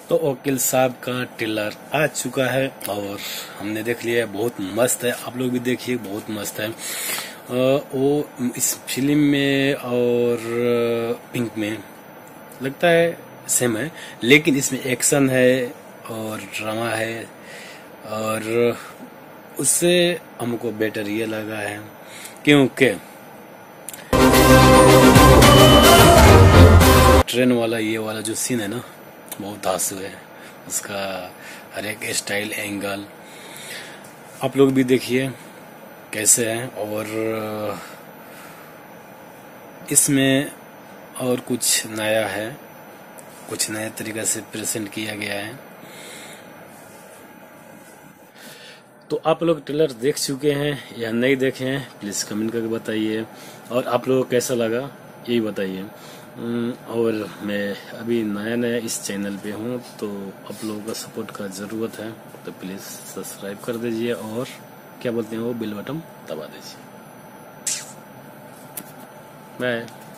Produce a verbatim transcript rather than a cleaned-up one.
तो वकील साहब का ट्रेलर आ चुका है और हमने देख लिया है। बहुत मस्त है, आप लोग भी देखिए, बहुत मस्त है। वो इस फिल्म में और पिंक में लगता है सेम है, लेकिन इसमें एक्शन है और ड्रामा है और उससे हमको बेटर ये लगा है क्योंकि ट्रेन वाला ये वाला जो सीन है ना, बहुत धांसू है उसका, हर एक स्टाइल एंगल आप लोग भी देखिए कैसे है। और इसमें और कुछ नया है, कुछ नए तरीके से प्रेजेंट किया गया है। तो आप लोग ट्रेलर देख चुके हैं या नहीं देखे हैं, प्लीज़ कमेंट करके बताइए और आप लोगों को कैसा लगा यही बताइए। और मैं अभी नया नया इस चैनल पे हूँ, तो आप लोगों का सपोर्ट का ज़रूरत है, तो प्लीज़ सब्सक्राइब कर दीजिए और क्या बोलते हैं वो बेल बटन दबा दीजिए। बाय।